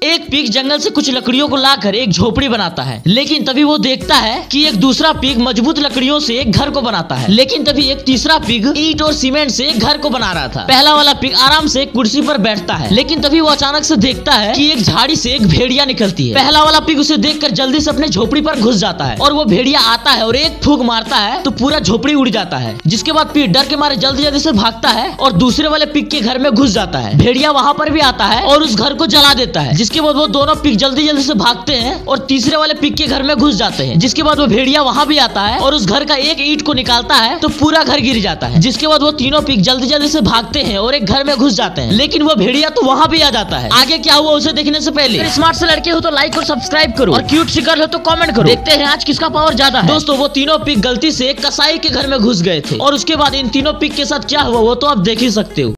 एक पिग जंगल से कुछ लकड़ियों को लाकर एक झोपड़ी बनाता है, लेकिन तभी वो देखता है कि एक दूसरा पिग मजबूत लकड़ियों से एक घर को बनाता है। लेकिन तभी एक तीसरा पिग ईंट और सीमेंट से एक घर को बना रहा था। पहला वाला पिग आराम से एक कुर्सी पर बैठता है, लेकिन तभी वो अचानक से देखता है कि एक झाड़ी से एक भेड़िया निकलती है। पहला वाला पिग उसे देखकर जल्दी से अपने झोपड़ी पर घुस जाता है और वो भेड़िया आता है और एक फूंक मारता है तो पूरा झोपड़ी उड़ जाता है। जिसके बाद पिग डर के मारे जल्दी जल्दी से भागता है और दूसरे वाले पिग के घर में घुस जाता है। भेड़िया वहाँ पर भी आता है और उस घर को जला देता है। जिसके बाद वो दोनों पिग जल्दी जल्दी से भागते हैं और तीसरे वाले पिग के घर में घुस जाते हैं। जिसके बाद वो भेड़िया वहाँ भी आता है और उस घर का एक ईंट को निकालता है तो पूरा घर गिर जाता है। जिसके बाद वो तीनों पिग जल्दी जल्दी से भागते हैं और एक घर में घुस जाते हैं, लेकिन वो भेड़िया तो वहाँ भी आ जाता है। आगे क्या हुआ उसे देखने से पहले स्मार्ट से लड़के हो तो लाइक और सब्सक्राइब करो और क्यूट सी गर्ल हो तो कमेंट करो। देखते हैं आज किसका पावर ज्यादा है। दोस्तों वो तीनों पिग गलती से कसाई के घर में घुस गए थे और उसके बाद इन तीनों पिग के साथ क्या हुआ वो तो आप देख ही सकते हो।